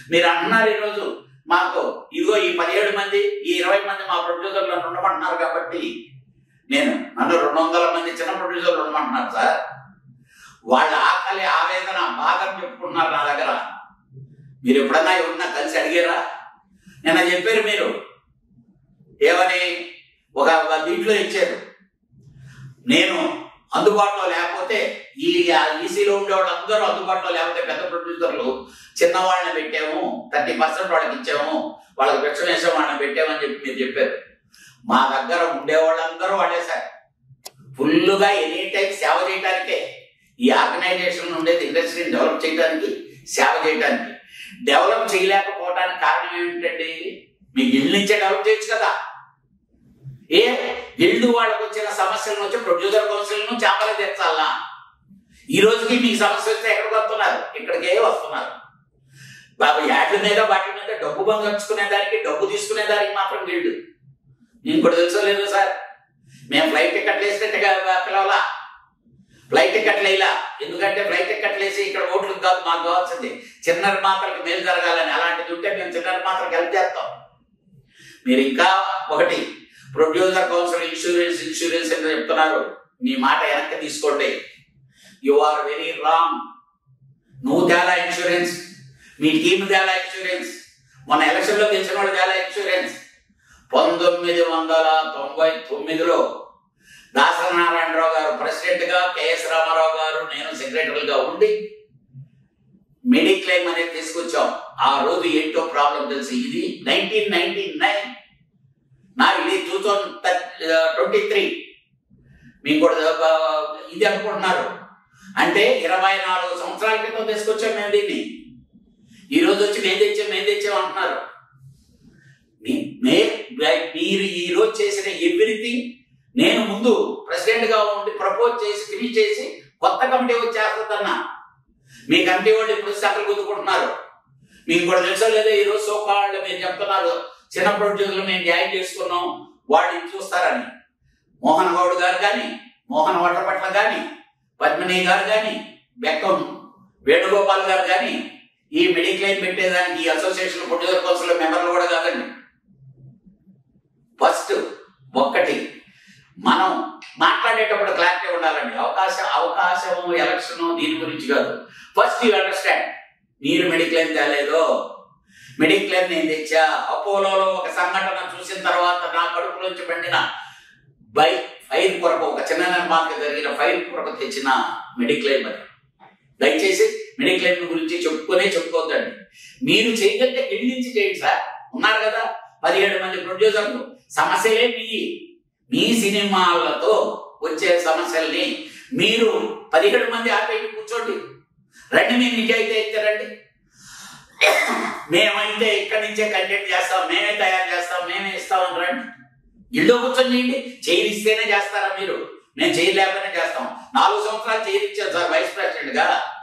మీరు అంటున్నారు ఈరోజు మాకు ఇదిగో ఈ 17 మంది ఈ 20 మంది మా ప్రొడ్యూసర్లు ఉండమంటున్నారు కాబట్టి నన్ను 200 మంది చిన్న ప్రొడ్యూసర్లు ఉండమంటున్నారు సార్. వాళ్ళ ఆకలి ఆవేదన బాధను చెప్పుకుంటున్నారు నా దగ్గర. మీరు ఎప్పుడన్నా ఎవరన్నా కలిసి అడిగారా? నిన్న చెప్పారు మీరు ఏమని ఒక దీంట్లో ఇచ్చారు, నేను అందుబాటులో లేకపోతే ఈ ఈసీలో ఉండే వాళ్ళు అందరూ అందుబాటులో లేకపోతే పెద్ద ప్రొడ్యూసర్లు చిన్నవాళ్ళని పెట్టాము, 30% వాళ్ళకి ఇచ్చాము, వాళ్ళకి భిక్ష వేసే వాళ్ళని పెట్టామని చెప్పి మీరు చెప్పారు. మా దగ్గర ఉండేవాళ్ళందరూ వాళ్ళే సార్. ఫుల్గా ఎనీ టైం సేవ చేయడానికే ఈ ఆర్గనైజేషన్ ఉండేది. ఇండస్ట్రీని డెవలప్ చేయడానికి, సేవ చేయడానికి. డెవలప్ చేయలేకపోవడానికి కారణం ఏమిటండి? మీ గిల్డ్ నుంచే డెవలప్ చేయొచ్చు కదా. గిల్డ్ వాళ్ళకు వచ్చిన సమస్యలను వచ్చి ప్రొడ్యూసర్ కౌన్సిల్ నుంచి అమలు తెచ్చాలా? ఈ రోజుకి మీకు సమస్య వస్తే ఎక్కడికి వస్తున్నారు? ఇక్కడికే వస్తున్నారు. బాబు యాడ్ల మీద వాటి మీద డబ్బు బంగర్చుకునే దానికి, డబ్బు తీసుకునే దానికి మాత్రం గిల్డ్. నేను కూడా తెలుసో లేదు సార్, మేము ఫ్లైట్ టికెట్లు వేసినట్టుగా పిలవలా, ఫ్లైట్ టికెట్లు వేయలా. ఎందుకంటే ఫ్లైట్ టికెట్లు వేసి ఇక్కడ ఓట్లకు కాదు మాకు కావాల్సింది చిన్న నిర్మాతలకు మేలు జరగాలని. అలాంటిది ఉంటే మేము చిన్న నిర్మాతలకు హెల్ప్ చేస్తాం. మీరు ఇంకా ఒకటి ప్రొడ్యూసర్ కౌన్సిల్ ఇన్సూరెన్స్ అని చెప్తున్నారు. మీ మాట వెనక్కి తీసుకోండి. You are very wrong. నువ్వు తేలా ఇన్సూరెన్స్, మీ టీం తేలా ఇన్సూరెన్స్, మొన్న ఎలక్షన్లో గెలిచిన వాళ్ళు తేలా ఇన్సూరెన్స్. 1999లో దాసనారాయణరావు గారు ప్రెసిడెంట్ గా, కెఎస్ రామారావు గారు, నేను సెక్రటరీగా ఉండి మెడిక్లెయిమ్ అనేది తీసుకొచ్చాం. ఆ రోజు ఏంటో ప్రాబ్లం తెలిసి, ఇది 1999 ఇది 2023. మీకు కూడా ఇది అనుకుంటున్నారు అంటే 24 సంవత్సరాల క్రితం తీసుకొచ్చాం మేము దీన్ని. ఈ రోజు వచ్చి మేము తెచ్చాం అంటున్నారు. మీరు ఈ రోజు చేసిన ఎవ్రీథింగ్ నేను ముందు ప్రెసిడెంట్ గా ఉండి ప్రపోజ్ చేసి ఫినిష్ చేసి కొత్త కమిటీ వచ్చేస్తుందన్నా. మీ కమిటీ వాళ్ళు ఇప్పుడు సకలు గుద్దుకుంటున్నారు. మీకు కూడా తెలుసో లేదో ఈ రోజు సోకాళ్ళు మీరు చెప్తున్నారు చిన్న ప్రొడ్యూసర్లు మేము జాయిన్ చేసుకున్నాం, వాళ్ళు ఇది చూస్తారని. మోహన్ గౌడ్ గారు కానీ, మోహన్ వడ్రపట్ల కానీ, పద్మిని గారు కానీ, బెక్కం వేణుగోపాల్ గారు కానీ ఈ మెడిక్లెయిమ్ పెట్టేదానికి ఈ అసోసియేషన్ ప్రొడ్యూసర్ కౌన్సిల్ మెంబర్లు కూడా కాదండి. ఫస్ట్ ఒక్కటి మనం మాట్లాడేటప్పుడు క్లారిటీ ఉండాలండి. అవకాశం ఎలక్షన్ దీని గురించి కాదు. First you understand. మీరు మెడిక్లెయిమ్ తేలేదో, మెడిక్లెయిమ్ నేను తెచ్చా. అపోలోలో ఒక సంఘటన చూసిన తర్వాత నా కడుపులోంచి పండిన ఫైర్ కొరకు, ఒక చిన్న నిర్మాణం జరిగిన ఫైర్ కొరకు తెచ్చిన మెడిక్లెయిమ్ అది. దయచేసి మెడిక్లెయిమ్ గురించి చెప్పుకోవద్దండి. మీరు చేయగలిగితే గిల్డ్ నుంచి చేయండి సార్. ఉన్నారు కదా 17 మంది ప్రొడ్యూసర్లు. సమస్యలే మీ సినిమాలతో వచ్చే సమస్యల్ని మీరు 17 మంది ఆపేసి కూర్చోండి. రండి, మేము నిజాయితీ అయితే రండి. మేమైతే ఇక్కడి నుంచే కంటెంట్ చేస్తాం, మేమే తయారు చేస్తాం, మేమే ఇస్తామని రండి. ఇల్లు కూర్చొని చేయండి. చేయిస్తేనే చేస్తారా మీరు? మేము చేయలేకపోయినా చేస్తాం. 4 సంవత్సరాలు చేయించారు సార్ వైస్ ప్రెసిడెంట్ గా.